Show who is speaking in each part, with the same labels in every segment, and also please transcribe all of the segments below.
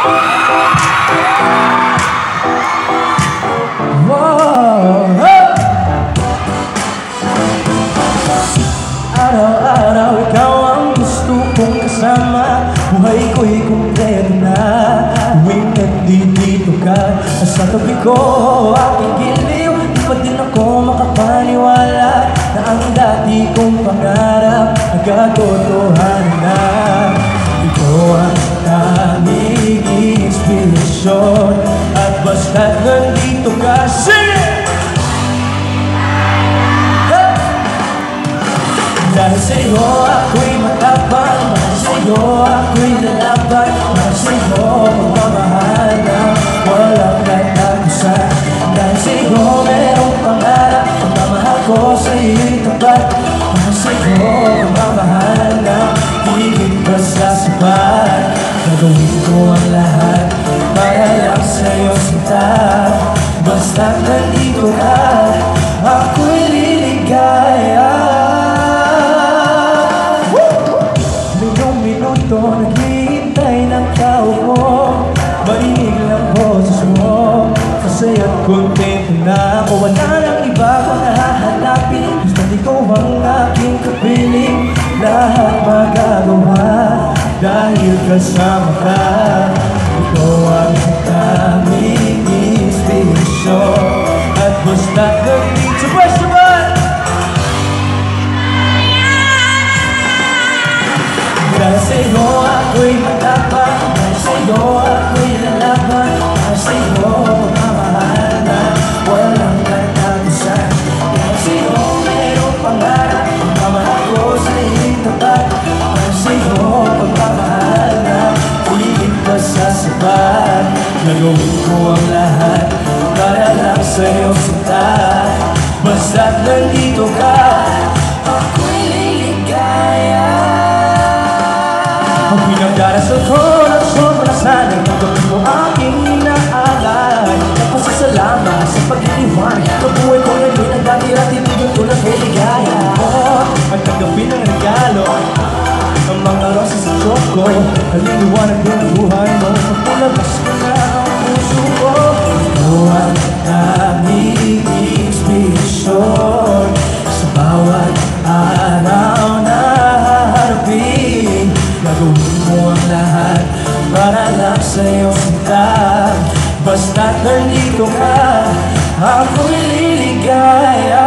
Speaker 1: Araw-araw ikaw ang gusto kong kasama. Buhay ko'y kumpleto na tuwing nandito ka. Sa tabi ko, aking giliw, di pa din ako makapaniwala na ang dati kong pangarap nagkatotohanan na. Ikaw ang tanging inspirasyon, at basta't nandito ka. Dahil sa'yo ako'y matapang, dahil sa'yo ako'y lalaban, dahil sa'yo magmamahal na walang katapusan. Dahil sa'yo merong pangarap, pagmamahal ko sa'yo'y tapat. Dahil sa'yo magmamahal na higit pa sa sapat. Gagawin ko ang lahat para lang sa'yo sinta. Basta't nandito ka, ako'y liligaya. Naghihintay ng tao ko, marinig lang boses mo. Kasaya't kontento na ako, wala nang iba kung nahahanapin. Basta't ikaw ang aking kapiling, lahat magagawa dahil kasama ka. Ikaw ang tanging inspirasyon, at basta't nandito sabay-sabay. Dahil sa'yo ako'y matapang, dahil sa'yo ako'y lalaban, dahil sa'yo magmamahal na walang katapusan. Dahil sa'yo merong pangarap, pagmamahal ko sa'yo'y tapat. Dahil sa'yo magmamahal na higit pa sa sapat. Gagawin ko ang lahat para lang sa'yo sinta. Basta't nandito ka, ako'y liligaya. Ang pinagdarasal ko ng sobrang sanay, gagawin mo aking inaalay. Nagpasasalamat sa pag-iwan, kabuhay ko ngayon ang dati-ratitigyan ko ng heligaya. At tanggapin ang regalo, ang mga rosas sa choco, haliliwanag din ang buhay mo. Pagpulabas ko na ang puso ko, ito ang tanging inspirasyon sa bawat araw na haharapin. Gagawin mo ang lahat para lang sa'yo sinta. Basta't nandito ka, ako'y liligaya.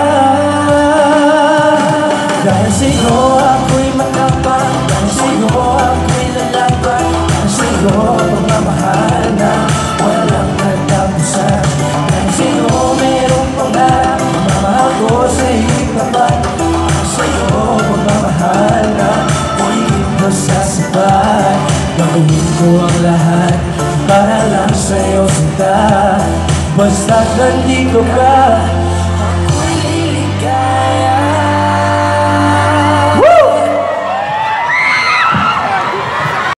Speaker 1: Dahil sa'yo ako'y matapang, dahil sa'yo ako'y lalaban, dahil sa'yo pagmamahal na walang katapusan. Dahil sa'yo merong pangarap, pagmamahal ko sa'yo'y tapat. Dahil sa'yo pagmamahal na higit pa sa sapat. Gagawin ko ang lahat para lang sa'yo sinta. Basta't nandito ka,